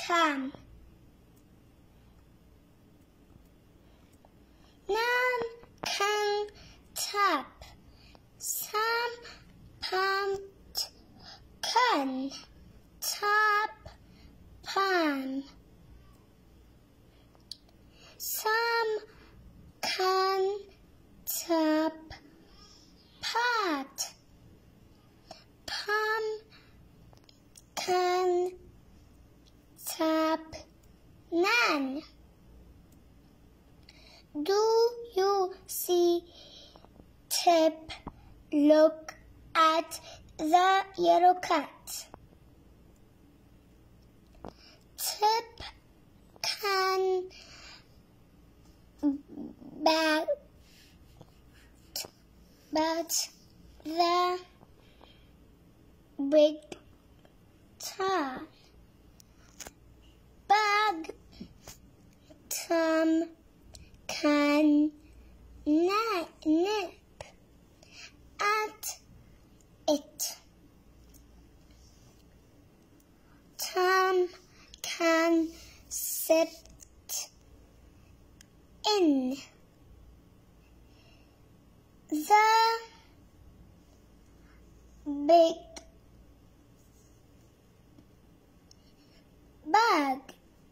come. None can tap. Some pumpkin tap pan. Some can tap pot. Pumpkin tap nan. Do you see Tip? Look at the yellow cat. Tip can bat the big Tom. Bug Tom can nip at it. Tom can sit in the big bag.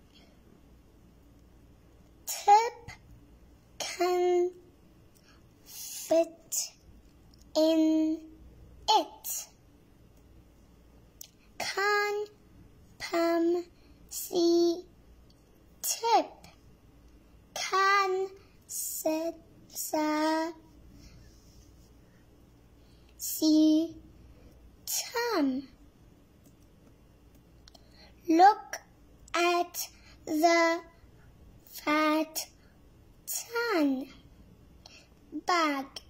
Tip can fit in it. Can Pam see Tip? Can see Tom? Look at the fat tan bag.